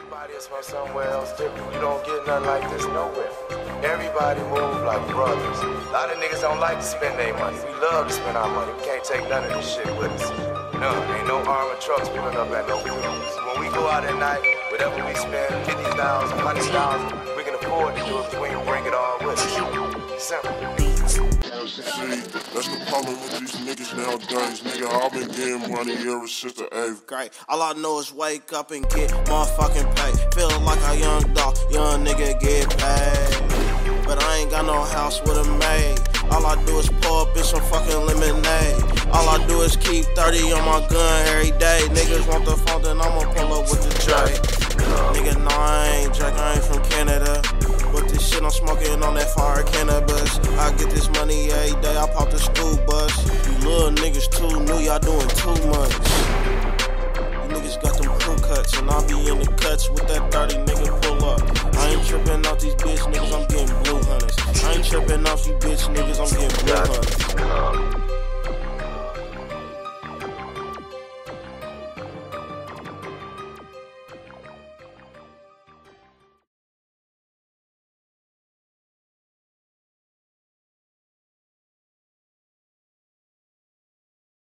Everybody is from somewhere else different. You don't get nothing like this nowhere. Everybody move like brothers. A lot of niggas don't like to spend their money. We love to spend our money. We can't take none of this shit with us. No, ain't no armored trucks pulling up at no funerals. When we go out at night, whatever we spend, 50,000, 100,000, we can afford to do it because we can bring it all with us. Simple. See, that's the problem with these niggas nowadays, nigga. I've been getting money ever since the 8th grade. All I know is wake up and get motherfucking paid. Feel like a young dog, young nigga get paid. But I ain't got no house with a maid. All I do is pour up in some fucking lemonade. All I do is keep 30 on my gun every day. Niggas want the phone, then I'ma pull up with the J. Nigga, no, I ain't Jack, I ain't from Canada. But this shit I'm smoking on that fire cannabis. I get this money every day, I pop the school bus. You little niggas too new, y'all doing too much. You niggas got them crew cuts, and I be in the cuts with that 30 nigga pull up. I ain't tripping off these bitch niggas, I'm getting blue hunters. I ain't tripping off you bitch niggas, I'm getting blue hunters.